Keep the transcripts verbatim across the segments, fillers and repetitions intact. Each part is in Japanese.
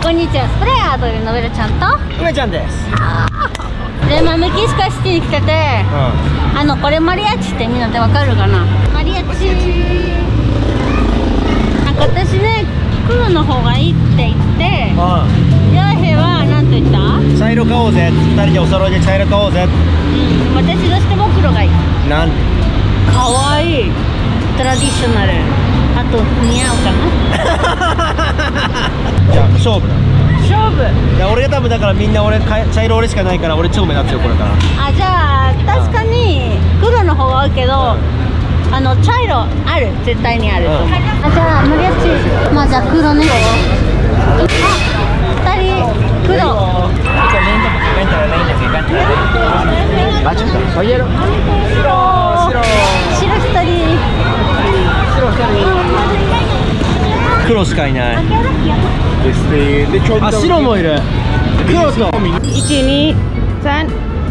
こんにちは、スプレーアートでノベルちゃんと梅ちゃんです。 で、まあ、メキシコシティに来てて、うん、あのこれマリアッチってみんなでわかるかな。マリアッチなんか私ね、クルの方がいいって言って、ヤーヘは何と言った？ 茶色買おうぜ、ふたりでお揃いで茶色買おうぜ。うん、 私どうしても黒がいい。 なんで？ かわいい、トラディショナル、あと似合うかな。 じゃあ勝負だ。 勝負。 いや俺が多分だからみんな俺茶色俺しかないから俺超目立つよこれから。 あ、じゃあ確かに黒の方が多いけど、うん、あの茶色ある、絶対にあると思う。うん、あ、じゃあマリアッチ、まあじゃあ黒ね。あ、ふたり黒。 あ、ちょっと白白白ひとり。 白ひとり。黒しかいない。あ、白もいる。黒といち、に、さん。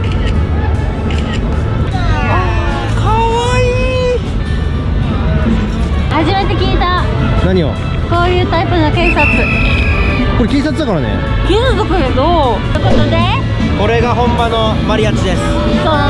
かわいい。 初めて聞いた。 何を？ こういうタイプの警察。 これ警察だからね。 警察だけど。ということでこれが本場のマリアッチです。そうそうそう。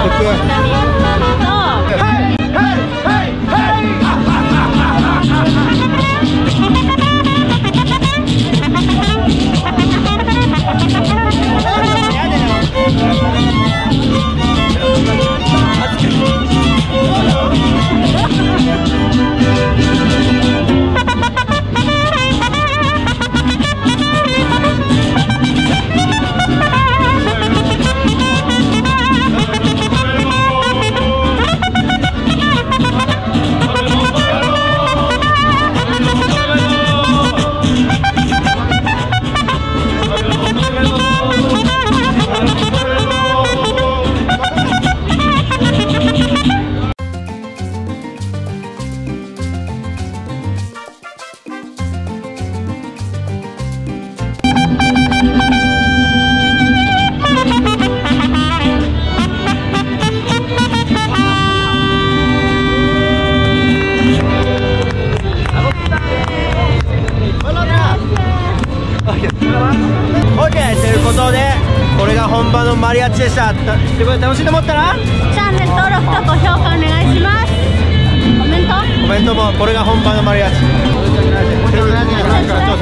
本場のマリアッチでした。楽しいと思ったらチャンネル登録と高評価お願いします。コメントコメントもこれが本場のマリアッチ。